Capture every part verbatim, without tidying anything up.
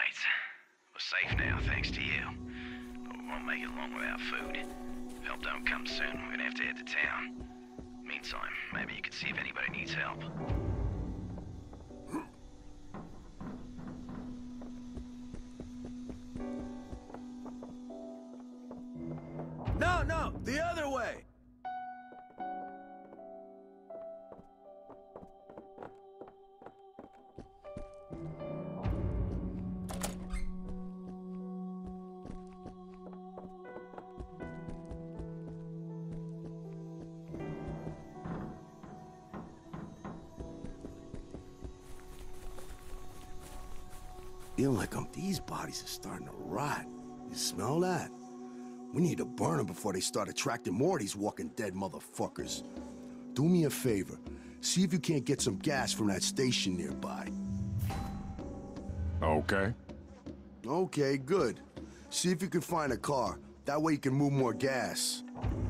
Right. We're safe now, thanks to you. But we won't make it long without food. If help don't come soon, we're gonna have to head to town. Meantime, maybe you could see if anybody needs help. No, no, the other way! Feel like um, these bodies are starting to rot. You smell that? We need to burn them before they start attracting more of these walking dead motherfuckers. Do me a favor. See if you can't get some gas from that station nearby. Okay. Okay, good. See if you can find a car. That way you can move more gas.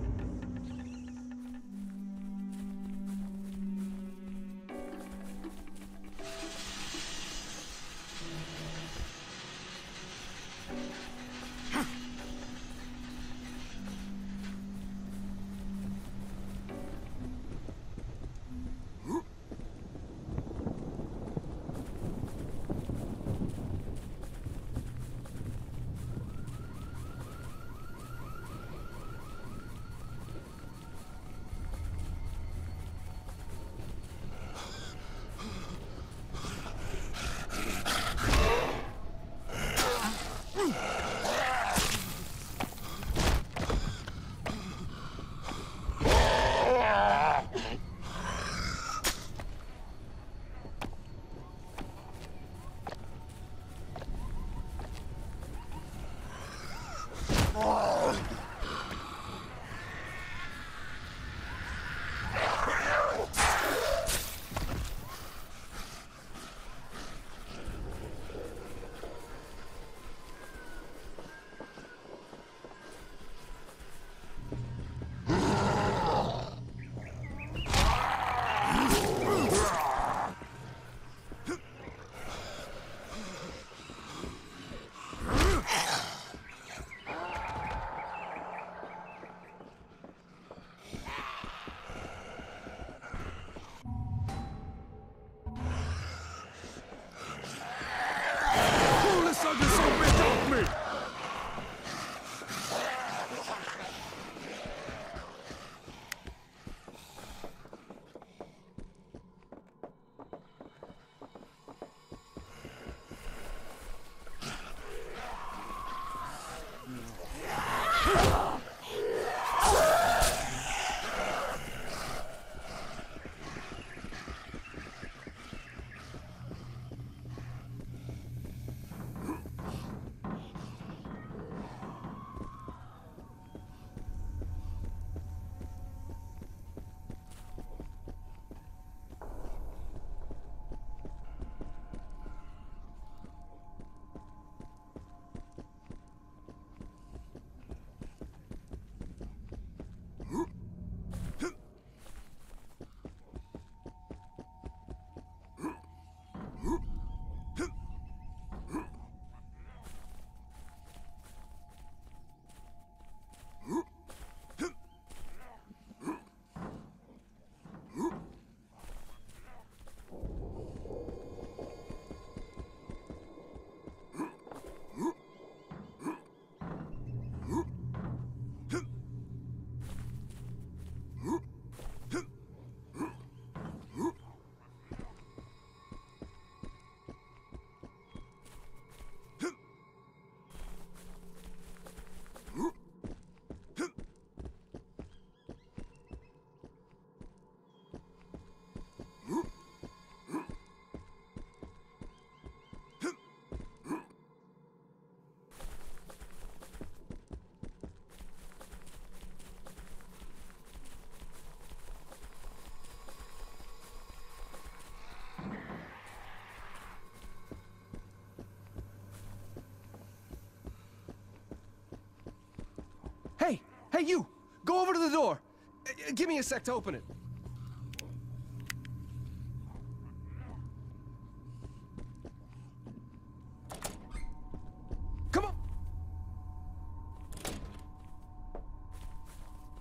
Hey! Hey, you! Go over to the door! Uh, give me a sec to open it.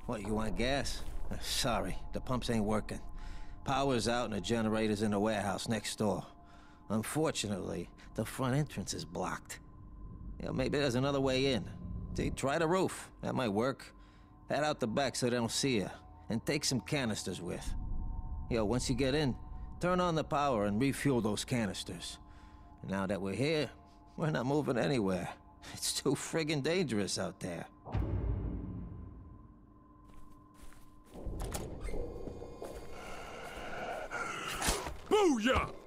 What, you want gas? Uh, sorry, the pumps ain't working. Power's out and the generator's in the warehouse next door. Unfortunately, the front entrance is blocked. Yeah, maybe there's another way in. See, try the roof. That might work. Head out the back so they don't see you. And take some canisters with. Yo, once you get in, turn on the power and refuel those canisters. Now that we're here, we're not moving anywhere. It's too friggin' dangerous out there. Booyah!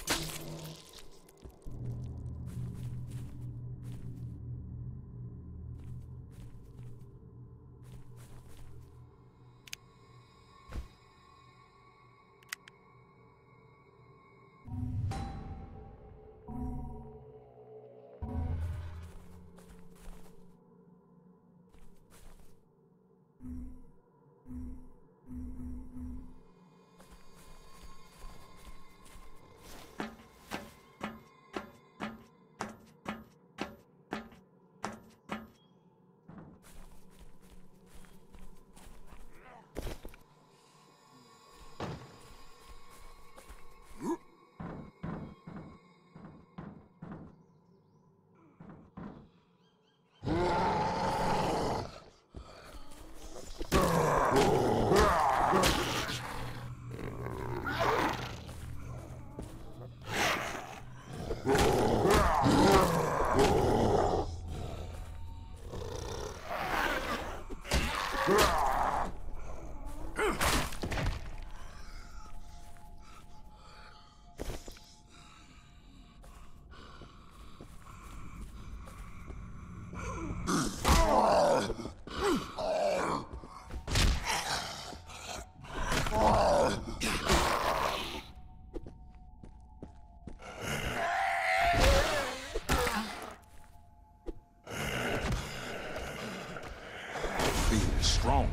Stronger.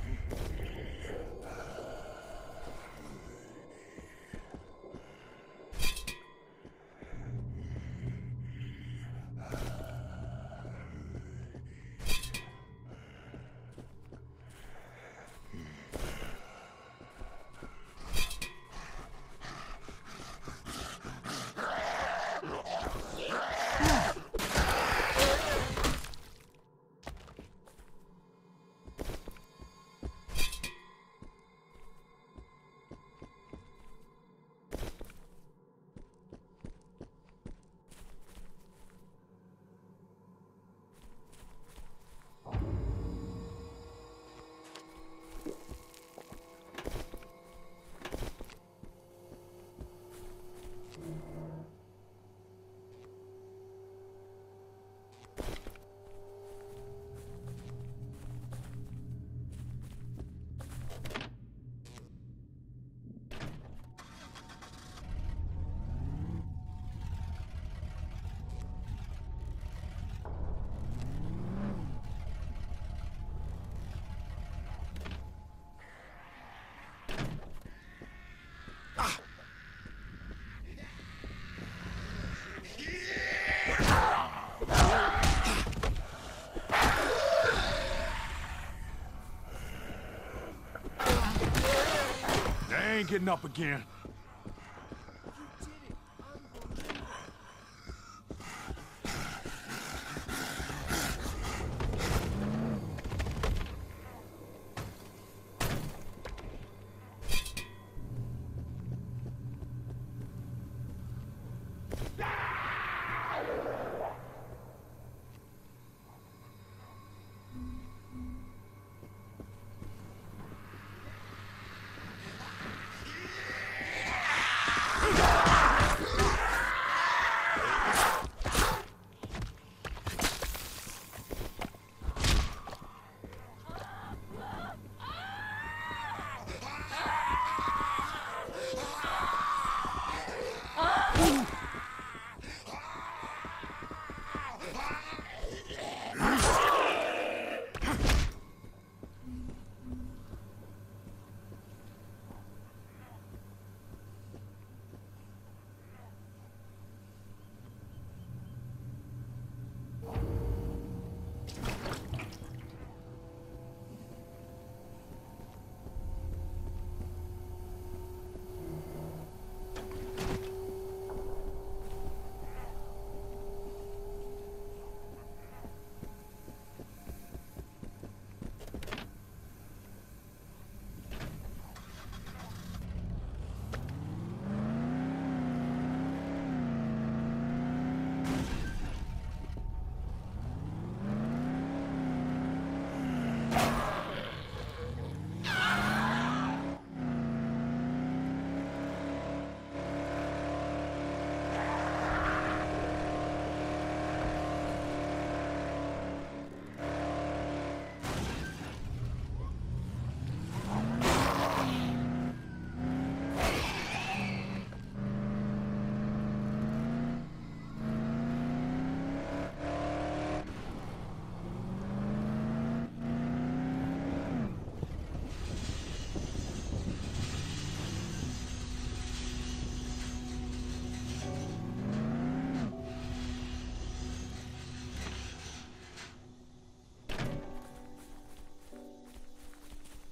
They ain't getting up again.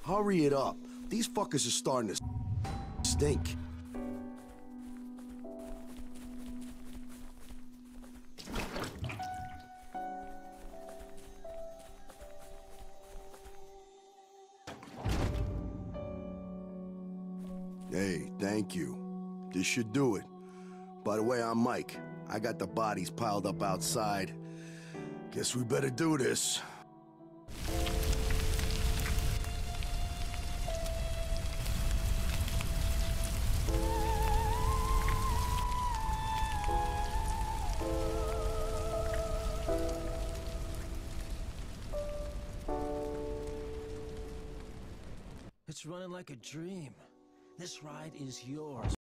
Hurry it up. These fuckers are starting to stink. Hey, thank you. This should do it. By the way, I'm Mike. I got the bodies piled up outside. Guess we better do this. It's running like a dream. This ride is yours.